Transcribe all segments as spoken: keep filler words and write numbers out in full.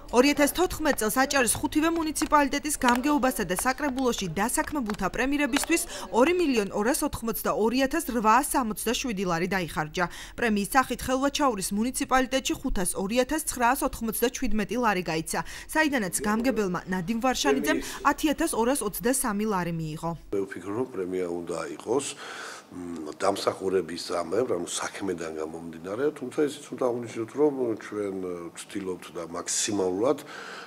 ორი ათას თოთხმეტ წელს აჭარის ხუთივე მუნიციპალიტეტის გამგეობასა და საკრებულოში დასაქმებულთა პრემიერებისთვის ორი მილიონი ორას ოთხმოცდაორი ათას რვაას სამოცდაშვიდი ლარი დაიხარჯა. პრემიის სახით ხელვაჩაურის მუნიციპალიტეტში ხუთას ორი ათას ცხრაას ოთხმოცდაჩვიდმეტი ლარი გაიცა, საიდანაც გამგებელმა ნადიმ ვარშანიძემ ათი ათას ორას ოცდასამი ლარი მიიღო. მე ვფიქრობ, რომ პრემია უნდა იყოს დამსახურების ზამებ, ანუ საქმედან გამომდინარე, თუმცა ისიც უნდა აღვნიშნოთ, რომ ჩვენ ვცდილობთ და მაქსიმალურად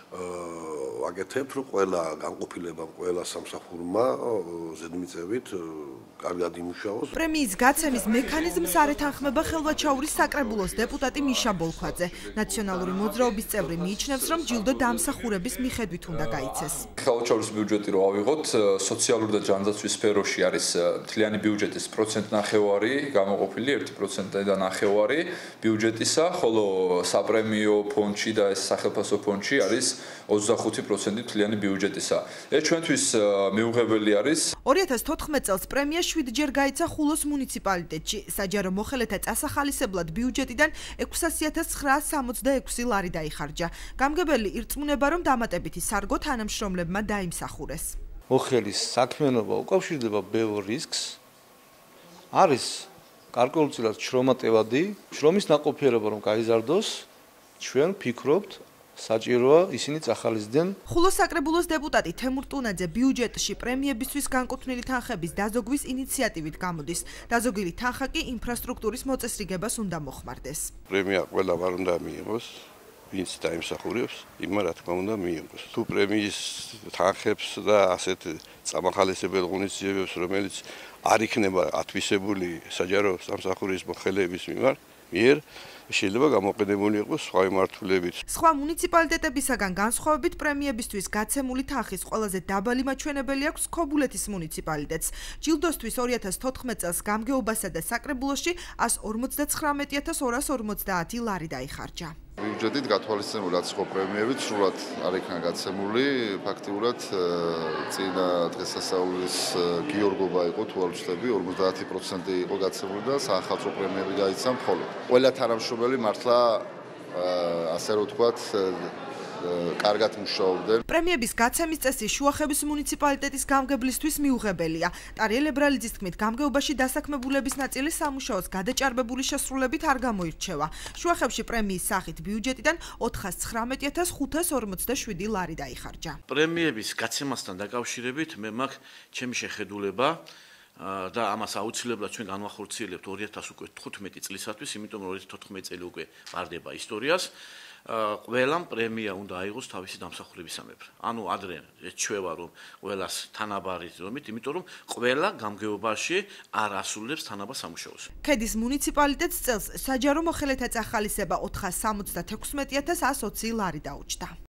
ვაკეთებთ, რომ ყველა განყოფილებამ, ყველა სამსახურმა ზედმიწევით კარგად იმუშაოს. პრემიის გაცემის მექანიზმს არ ეთანხმება ხელვაჩაურის საკრებულოს დეპუტატი მიშა ბოლქვაძე. ნაციონალური მოძრაობის წევრი მიიჩნევს, რომ ჯილდო დამსახურების მიხედვით უნდა გაიცეს. ხელვაჩაურის ბიუჯეტი რო ავიღოთ, სოციალური და ჯანდაცვის სფეროში არის მთლიანი ბიუჯეტის პროცენტ ნახევარი გამოყოფილი ერთი პროცენტი და ნახევარი ბიუჯეტისა, ხოლო საპრემიო ფონდში და ეს სახელმწიფო ფონდში არის ოცდახუთი პროცენტი მთლიანი ბიუჯეტისა. ეს ჩვენთვის მიუღებელი არის. ორი ათას თოთხმეტ წელს პრემია შვიდჯერ გაიცა ხულოს მუნიციპალიტეტში. საჯარო მოხელეთა წასახალისებლად ბიუჯეტიდან ექვსასი ათას ცხრაას სამოცდაექვსი ლარი დაიხარჯა. გამგებელი ირწმუნება, რომ დამატებითი სარგო თანამშრომლებმა დაიმსახურეს. მოხელის საქმიანობა უკავშირდება ბევრ რისკს. არის გარკვეულწილად შრომატევადი, შრომის ნაყოფიერება რომ გაიზარდოს, ჩვენ ვფიქრობთ, საჭიროა ისინი წახალისდნენ. ხულოს საკრებულოს დეპუტატი თემურ ტუნაძე ბიუჯეტში პრემიებისთვის განკუთვნილი თანხების დაზოგვის ინიციატივით გამოდის. დაზოგილი თანხა კი ინფრასტრუქტურის მოწესრიგებას უნდა მოხმარდეს. პრემია ყველა არ უნდა მიიღოს, ვინც დაიმსახურებს, იმმა რა თქმა უნდა მიიღოს. თუ პრემიის თანხებს და ასეთ წამახალისებელ ღონისძიებებს, რომელიც არ იქნება ათვისებული საჯარო სამსახურის მოხელეების მიმართ, მიერ შეიძლება გამოყენებული იყოს სხვა მიმართულებით. სხვა მუნიციპალიტეტებისაგან განსხვავებით პრემიებისთვის გაცემული თანხის ყველაზე დაბალი მაჩვენებელი აქვს ქობულეთის მუნიციპალიტეტს. ჯილდოსთვის ორი ათას თოთხმეტ წელს გამგეობასა და საკრებულოში ას ორმოცდაცხრამეტი ათას ორას ორმოცდაათი ლარი დაიხარჯა. ბიუჯეტით გათვალისწინებული რაც ხო პრემიებით სრულად არ იქნა გაცემული, ფაქტიურად წინა დღესასწაულის გიორგობა იყო თუ არ ვცდები, ორმოცდაათი პროცენტი იყო გაცემული და საახალწლო პრემიები გაიცა მხოლოდ. ყველა თანამშრომელი მართლა ასე რომ ვთქვათ კარგად მუშაობდნენ. პრემიების გაცემის წესი შუახევის მუნიციპალიტეტის გამგებლისთვის მიუღებელია. ტარიელ ებრალიძის თქმით, გამგეობაში დასაქმებულების ნაწილი სამუშაოს გადაჭარბებული შესრულებით არ გამოირჩევა. შუახევში პრემიის სახით ბიუჯეტიდან ოთხას ცხრამეტი ათას ხუთას ორმოცდაშვიდი ლარი დაიხარჯა. პრემიების გაცემასთან დაკავშირებით მე მაქვს ჩემი შეხედულება და ამას აუცილებლად ჩვენ განვახორციელებთ ორი ათას თხუთმეტი წლისათვის, იმიტომ რომ ორი ათას თოთხმეტი წელი უკვე ვარდება ისტორიას. ყველამ პრემია უნდა აიღოს თავისი დამსახურებისამებრ. ანუ ადრე ეჩვევა რომ ყველას თანაბარი ზომით, იმიტომ რომ ყველა გამგეობაში არ ასრულებს თანაბარ სამუშაოს. ქედის მუნიციპალიტეტს წელს საჯარო მოხელეთა წახალისება ოთხას სამოცდათექვსმეტი ათას ას ოცი ლარი დაუჭდა.